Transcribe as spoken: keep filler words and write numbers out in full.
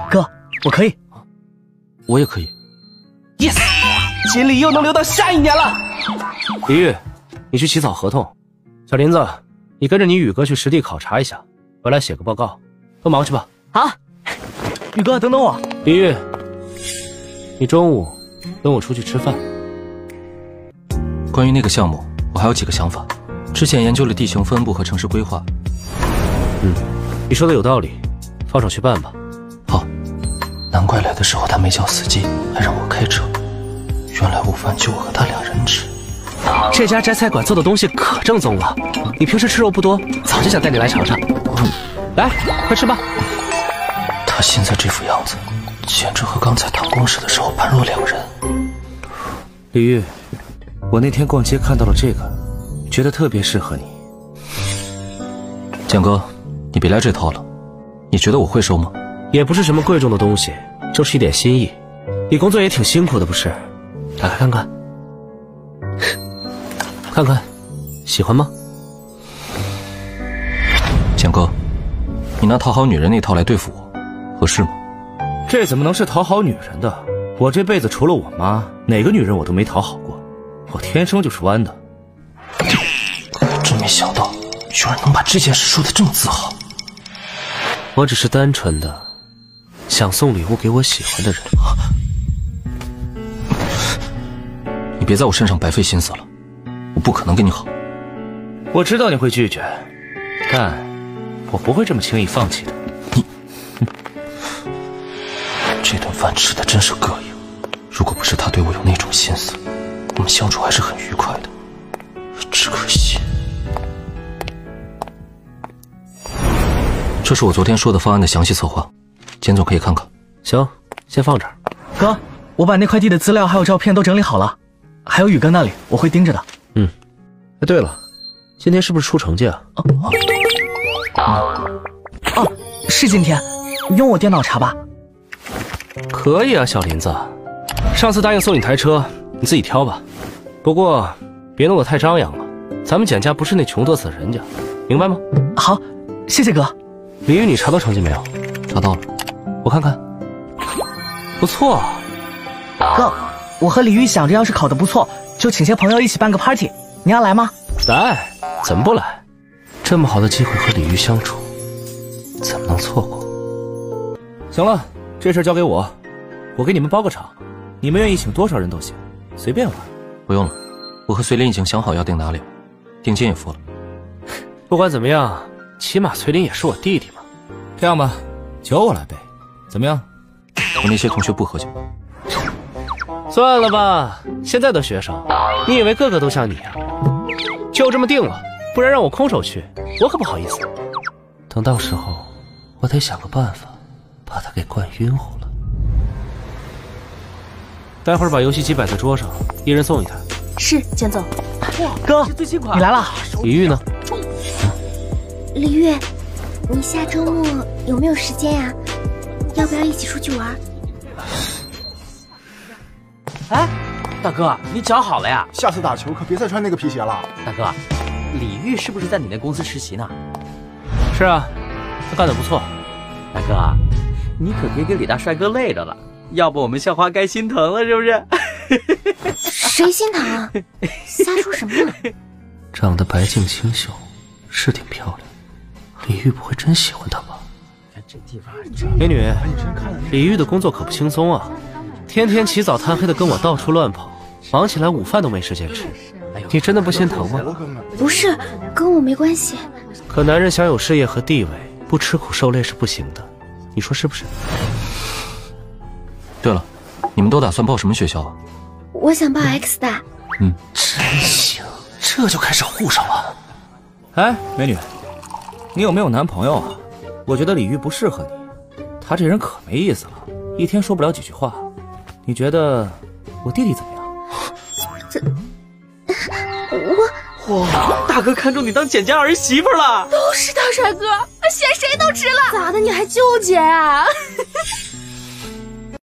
哥，我可以， 我也可以。 yes， 锦鲤又能留到下一年了。 李玉，你去起草合同。小林子，你跟着你宇哥去实地考察一下，回来写个报告。都忙去吧。 好。宇哥，等等我。 李玉，你中午跟我出去吃饭。 关于那个项目，我还有几个想法。之前研究了地形分布和城市规划。 嗯，你说的有道理，放手去办吧。 好。难怪来的时候他没叫司机，还让我开车。原来午饭就我和他两人吃。 这家摘菜馆做的东西可正宗了，你平时吃肉不多，早就想带你来尝尝。嗯、来，快吃吧。 他现在这副样子，简直和刚才谈公事的时候判若两人。 李玉，我那天逛街看到了这个，觉得特别适合你。 建哥，你别来这套了，你觉得我会收吗？ 也不是什么贵重的东西，就是一点心意。你工作也挺辛苦的，不是？打开看看，看看，喜欢吗？ 建哥，你拿讨好女人那套来对付我，合适吗？ 这怎么能是讨好女人的？我这辈子除了我妈，哪个女人我都没讨好过，我天生就是弯的。 真没想到，有人能把这件事说得这么自豪。 我只是单纯的想送礼物给我喜欢的人。 你别在我身上白费心思了，我不可能跟你好。 我知道你会拒绝，但我不会这么轻易放弃的。 你，这顿饭吃的真是膈应。如果不是他对我有那种心思，我们相处还是很愉快的。只可惜，这是我昨天说的方案的详细策划，简总可以看看。 行，先放这儿。 哥，我把那块地的资料还有照片都整理好了，还有宇哥那里，我会盯着的。 嗯。哎，对了，今天是不是出成绩啊？ 哦，哦，是今天，用我电脑查吧。 可以啊，小林子，上次答应送你台车，你自己挑吧。不过别弄得太张扬了，咱们简家不是那穷嘚瑟的人家，明白吗？ 好，谢谢哥。 李玉，你查到成绩没有？ 查到了， 我看看。不错。 哥，我和李玉想着，要是考得不错，就请些朋友一起办个 party， 你要来吗？ 来，怎么不来？这么好的机会和李玉相处，怎么能错过？ 行了，这事交给我，我给你们包个场，你们愿意请多少人都行，随便玩。 不用了，我和隋林已经想好要定哪里了，定金也付了。 不管怎么样，起码崔林也是我弟弟嘛。 这样吧，酒我来背，怎么样？ 我那些同学不喝酒。 算了吧，现在的学生，你以为个个都像你啊？就这么定了，不然让我空手去，我可不好意思。等到时候，我得想个办法，把他给灌晕乎了。待会儿把游戏机摆在桌上，一人送一台。 是，简总。 哇，哥，你来了。 李玉呢？ 李玉，你下周末有没有时间呀？要不要一起出去玩？ 哎，大哥，你脚好了呀？ 下次打球可别再穿那个皮鞋了。 大哥，李玉是不是在你那公司实习呢？ 是啊，他干得不错。 大哥，你可别给李大帅哥累着了，要不我们校花该心疼了，是不是？ 谁心疼啊？瞎说什么呢？ 长得白净清秀，是挺漂亮。李玉不会真喜欢他吧？ 这地方美女，李玉的工作可不轻松啊，天天起早贪黑的跟我到处乱跑，忙起来午饭都没时间吃。你真的不心疼吗？ 不是，跟我没关系。 可男人想有事业和地位，不吃苦受累是不行的，你说是不是？ 对了，你们都打算报什么学校啊？ 我想报 X 大。 嗯， 真行，这就开始护上了。 哎，美女，你有没有男朋友啊？我觉得李玉不适合你，他这人可没意思了，一天说不了几句话。你觉得我弟弟怎么样？ 这，我哇，大哥看中你当简家儿媳妇了。 都是大帅哥，选谁都值了。咋的？你还纠结啊？